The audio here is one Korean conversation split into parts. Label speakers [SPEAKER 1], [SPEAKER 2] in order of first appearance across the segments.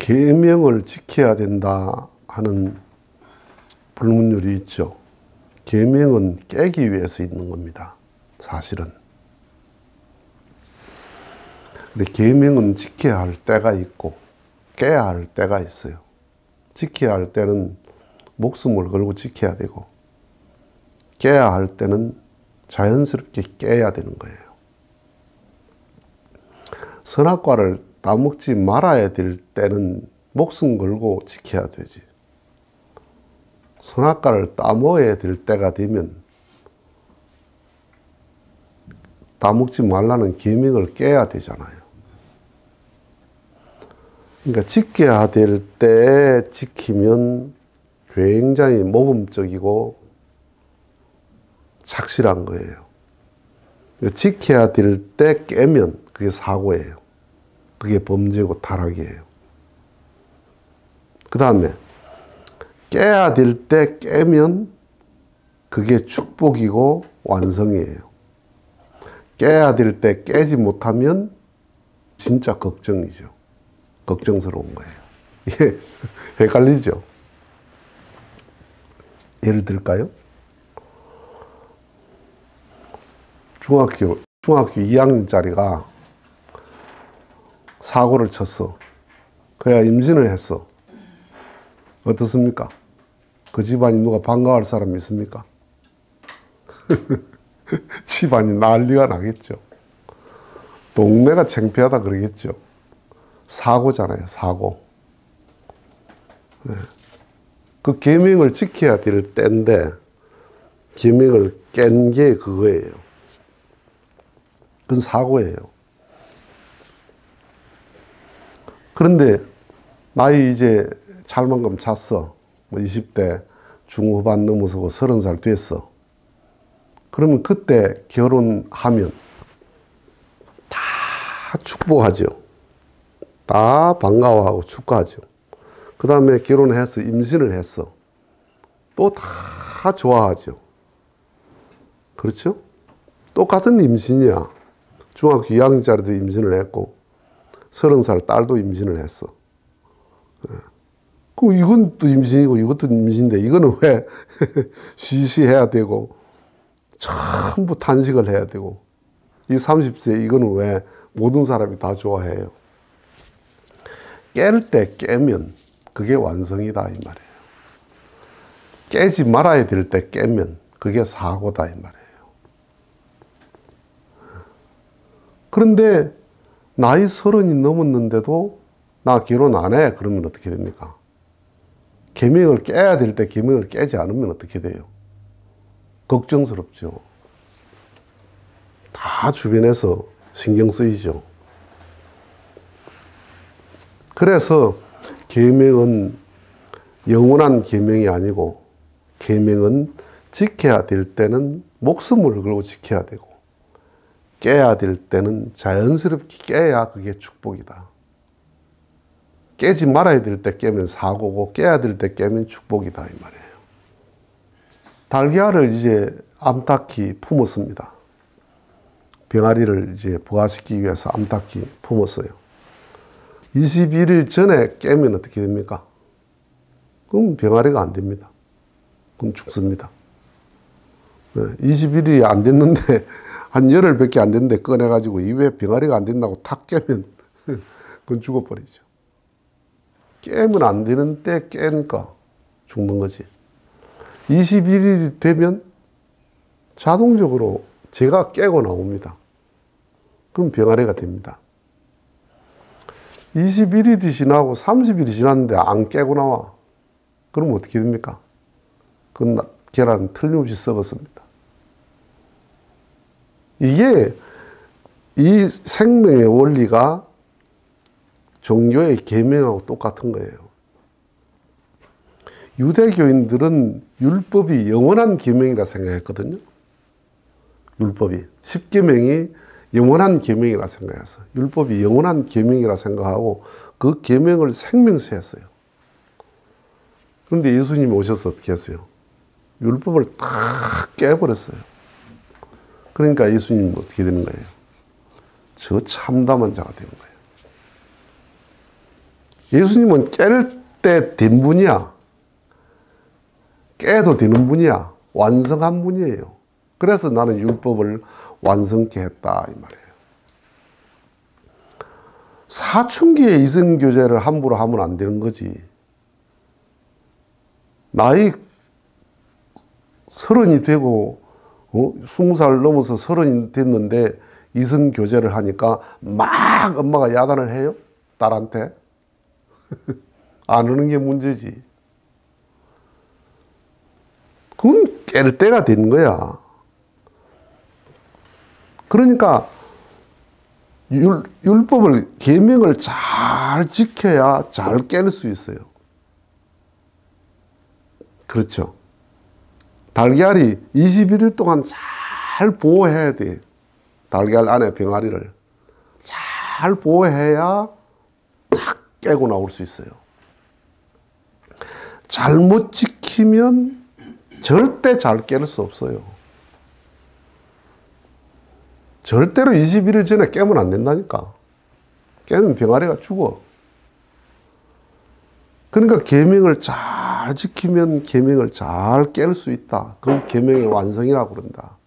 [SPEAKER 1] 계명을 지켜야 된다 하는 불문율이 있죠. 계명은 깨기 위해서 있는 겁니다. 사실은. 근데 계명은 지켜야 할 때가 있고 깨야 할 때가 있어요. 지켜야 할 때는 목숨을 걸고 지켜야 되고 깨야 할 때는 자연스럽게 깨야 되는 거예요. 선악과를 따먹지 말아야 될 때는 목숨 걸고 지켜야 되지. 선악과를 따먹어야 될 때가 되면 따먹지 말라는 계명을 깨야 되잖아요. 그러니까 지켜야 될 때 지키면 굉장히 모범적이고 착실한 거예요. 지켜야 될 때 깨면 그게 사고예요. 그게 범죄고 타락이에요. 그 다음에 깨야 될 때 깨면 그게 축복이고 완성이에요. 깨야 될 때 깨지 못하면 진짜 걱정이죠. 걱정스러운 거예요. 이게 헷갈리죠? 예를 들까요? 중학교 2학년짜리가 사고를 쳤어. 그래야 임신을 했어. 어떻습니까? 그 집안이 누가 반가워할 사람이 있습니까? 집안이 난리가 나겠죠. 동네가 창피하다 그러겠죠. 사고잖아요, 사고. 네. 그 계명을 지켜야 될 때인데 계명을 깬 게 그거예요. 그건 사고예요. 그런데 나이 이제 찰만큼 찼어. 뭐 20대 중후반 넘어서고 30살 됐어. 그러면 그때 결혼하면 다 축복하죠. 다 반가워하고 축하하죠. 그 다음에 결혼해서 임신을 했어. 또 다 좋아하죠. 그렇죠? 똑같은 임신이야. 중학교 2학년짜리도 임신을 했고 30살 딸도 임신을 했어. 그럼 이건 또 임신이고 이것도 임신인데 이거는 왜 쉬쉬해야 되고 전부 탄식을 해야 되고 이 30세 이거는 왜 모든 사람이 다 좋아해요. 깰 때 깨면 그게 완성이다 이 말이에요. 깨지 말아야 될 때 깨면 그게 사고다 이 말이에요. 그런데 나이 30이 넘었는데도 나 결혼 안 해. 그러면 어떻게 됩니까? 계명을 깨야 될 때 계명을 깨지 않으면 어떻게 돼요? 걱정스럽죠. 다 주변에서 신경 쓰이죠. 그래서 계명은 영원한 계명이 아니고 계명은 지켜야 될 때는 목숨을 걸고 지켜야 되고 깨야 될 때는 자연스럽게 깨야 그게 축복이다. 깨지 말아야 될 때 깨면 사고고 깨야 될 때 깨면 축복이다 이 말이에요. 달걀을 이제 암탉이 품었습니다. 병아리를 이제 부화시키기 위해서 암탉이 품었어요. 21일 전에 깨면 어떻게 됩니까? 그럼 병아리가 안 됩니다. 그럼 죽습니다. 21일이 안 됐는데 한 열흘밖에 안 됐는데 꺼내가지고 이후에 병아리가 안 된다고 탁 깨면 그건 죽어버리죠. 깨면 안 되는 때 깨니까 죽는 거지. 21일이 되면 자동적으로 제가 깨고 나옵니다. 그럼 병아리가 됩니다. 21일이 지나고 30일이 지났는데 안 깨고 나와. 그럼 어떻게 됩니까? 그건 계란은 틀림없이 썩었습니다. 이게 이 생명의 원리가 종교의 계명하고 똑같은 거예요. 유대교인들은 율법이 영원한 계명이라 생각했거든요. 율법이 10계명이 영원한 계명이라 생각했어. 율법이 영원한 계명이라 생각하고 그 계명을 생명시했어요. 그런데 예수님이 오셔서 어떻게 했어요? 율법을 탁 깨버렸어요. 그러니까 예수님은 어떻게 되는 거예요? 저 참담한 자가 되는 거예요. 예수님은 깰 때 된 분이야. 깨도 되는 분이야. 완성한 분이에요. 그래서 나는 율법을 완성케 했다 이 말이에요. 사춘기에 이성교제를 함부로 하면 안 되는 거지. 나이 30이 되고 20살 넘어서 30이 됐는데 이성교제를 하니까 막 엄마가 야단을 해요? 딸한테? 안 하는 게 문제지. 그건 깰 때가 된 거야. 그러니까 율법을, 계명을 잘 지켜야 잘 깰 수 있어요. 그렇죠. 달걀이 21일 동안 잘 보호해야 돼. 달걀 안에 병아리를 잘 보호해야 딱 깨고 나올 수 있어요. 잘못 지키면 절대 잘 깰 수 없어요. 절대로 21일 전에 깨면 안 된다니까. 깨면 병아리가 죽어. 그러니까 계명을 잘 지키면 계명을 잘 깰 수 있다. 그건 계명의 완성이라고 그런다.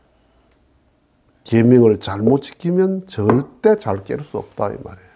[SPEAKER 1] 계명을 잘못 지키면 절대 잘 깰 수 없다 이 말이에요.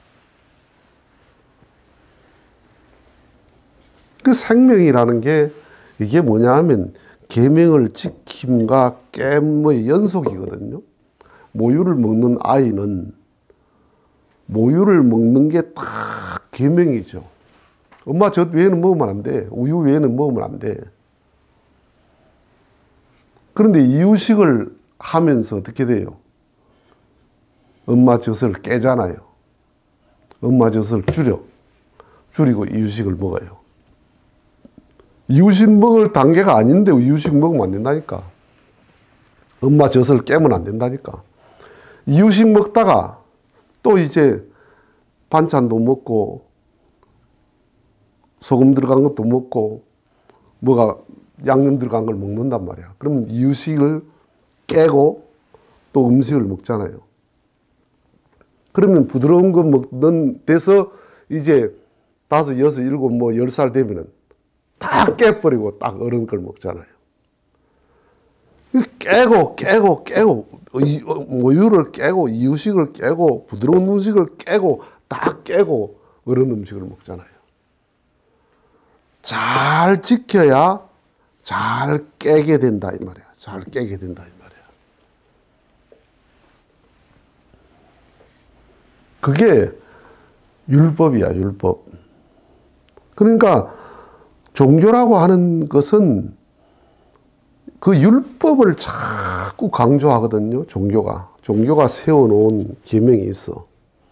[SPEAKER 1] 그 생명이라는 게 이게 뭐냐 하면 계명을 지킴과 깸의 연속이거든요. 모유를 먹는 아이는 모유를 먹는 게 딱 계명이죠. 엄마 젖 외에는 먹으면 안 돼. 우유 외에는 먹으면 안 돼. 그런데 이유식을 하면서 어떻게 돼요? 엄마 젖을 깨잖아요. 엄마 젖을 줄이고 이유식을 먹어요. 이유식 먹을 단계가 아닌데 이유식 먹으면 안 된다니까. 엄마 젖을 깨면 안 된다니까. 이유식 먹다가 또 이제 반찬도 먹고 소금 들어간 것도 먹고 뭐가 양념 들어간 걸 먹는단 말이야. 그러면 이유식을 깨고 또 음식을 먹잖아요. 그러면 부드러운 거 먹는 데서 이제 5, 6, 7, 뭐 10살 되면은 다 깨버리고 딱 어른 걸 먹잖아요. 깨고 모유를 깨고 이유식을 깨고 부드러운 음식을 깨고 다 깨고 어른 음식을 먹잖아요. 잘 지켜야 잘 깨게 된다 이 말이야. 잘 깨게 된다 이 말이야. 그게 율법이야, 율법. 그러니까 종교라고 하는 것은 그 율법을 자꾸 강조하거든요. 종교가 세워놓은 계명이 있어.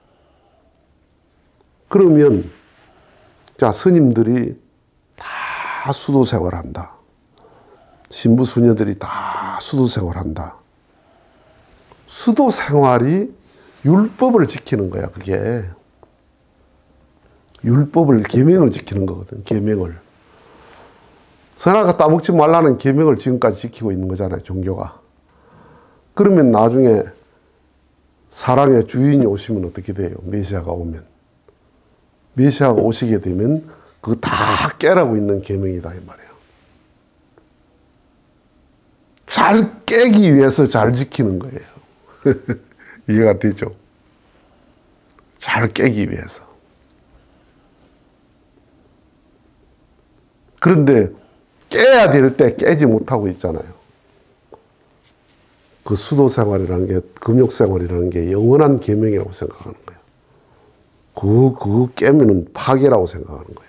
[SPEAKER 1] 그러면 자, 스님들이 다 수도 생활한다. 신부 수녀들이 다 수도 생활한다. 수도 생활이 율법을 지키는 거야. 그게 율법을, 계명을 지키는 거거든. 계명을. 선악과 따먹지 말라는 계명을 지금까지 지키고 있는 거잖아요. 종교가. 그러면 나중에 사랑의 주인이 오시면 어떻게 돼요? 메시아가 오면. 메시아가 오시게 되면 그거 다 깨라고 있는 계명이다 이 말이에요. 잘 깨기 위해서 잘 지키는 거예요. 이해가 되죠? 잘 깨기 위해서. 그런데 깨야 될 때 깨지 못하고 있잖아요. 그 수도 생활이라는 게, 금욕 생활이라는 게 영원한 계명이라고 생각하는 거예요. 그거 깨면은 파괴라고 생각하는 거예요.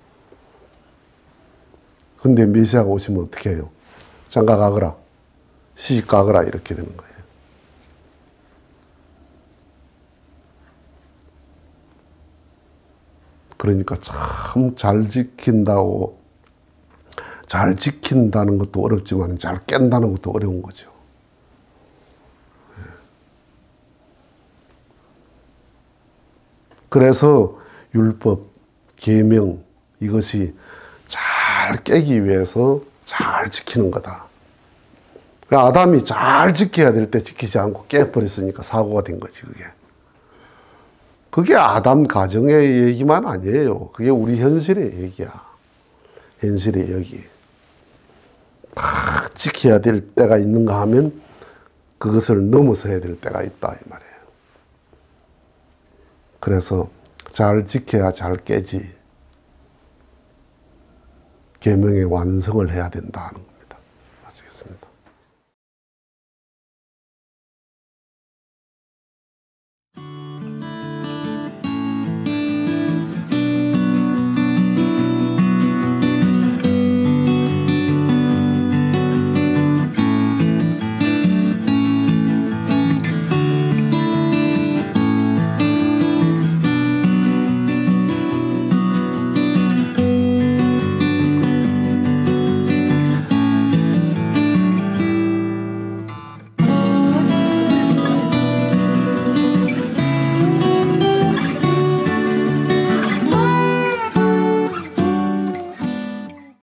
[SPEAKER 1] 근데 메시아가 오시면 어떻게 해요? 장가 가거라, 시집 가거라 이렇게 되는 거예요. 그러니까 참 잘 지킨다는 것도 어렵지만 잘 깬다는 것도 어려운 거죠. 그래서 율법, 계명 이것이 잘 깨기 위해서 잘 지키는 거다. 아담이 잘 지켜야 될 때 지키지 않고 깨버렸으니까 사고가 된 거지 그게. 그게 아담 가정의 얘기만 아니에요. 그게 우리 현실의 얘기야. 현실의 얘기. 딱 지켜야 될 때가 있는가 하면 그것을 넘어서야 될 때가 있다 이 말이에요. 그래서 잘 지켜야 잘 깨지. 계명의 완성을 해야 된다는 겁니다. 마치겠습니다.